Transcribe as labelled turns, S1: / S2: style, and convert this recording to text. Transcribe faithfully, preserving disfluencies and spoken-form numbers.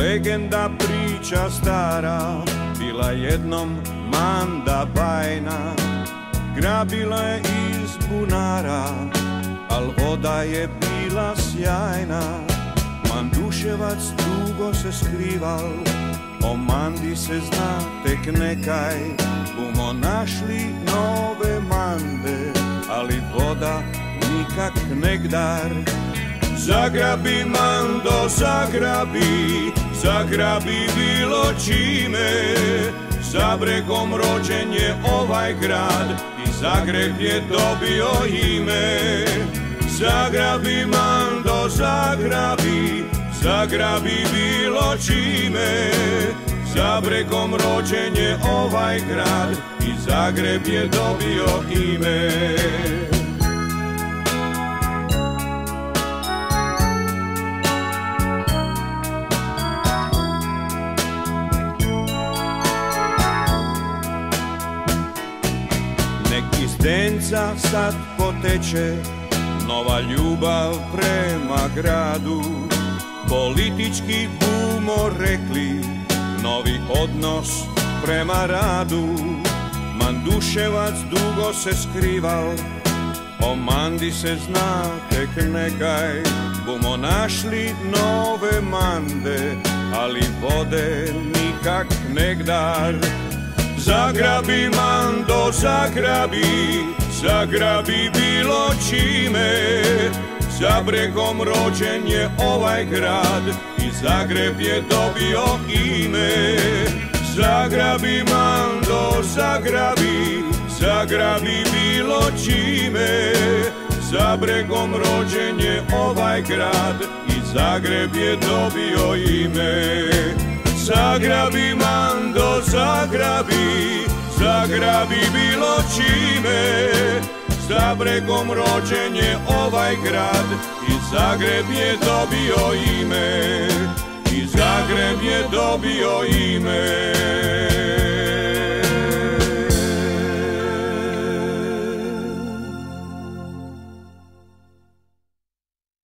S1: legenda priča stara, bila jednom Manda bajna. Grabila je iz bunara, al voda je bila sjajna. Manduševac dugo se skrival, o Mandi se zna tek nekaj. Bumo našli nove Mande, ali voda nikak negdar. Zagrabi Mando, zagrabi, zagrabi bilo čime. Za bregom rođen je ovaj grad i Zagreb je dobio ime. Zagrabi Mando, zagrabi, zagrabi bilo čime. Za bregom rođen je ovaj grad i Zagreb je dobio ime. Nek iz Zdenca sad poteče nova ljubav prema gradu. Politički bumo rekli, novi odnos prema radu. Manduševac dugo se skrival, o Mandi se zna tek nekaj. Bumo našli nove Mande, ali vode nikak negdar. Zagrabi Mando, zagrabi, zagrabi bilo čime. Za bregom rođen je ovaj grad i Zagreb je dobio ime. Zagrabi Mando, zagrabi, zagrabi bilo čime. Za bregom rođen je ovaj grad i Zagreb je dobio ime. Zagrabi Mando, zagrabi, zagrabi bilo čime. Za bregom rođen je ovaj grad i Zagreb je dobio ime. I Zagreb je dobio ime.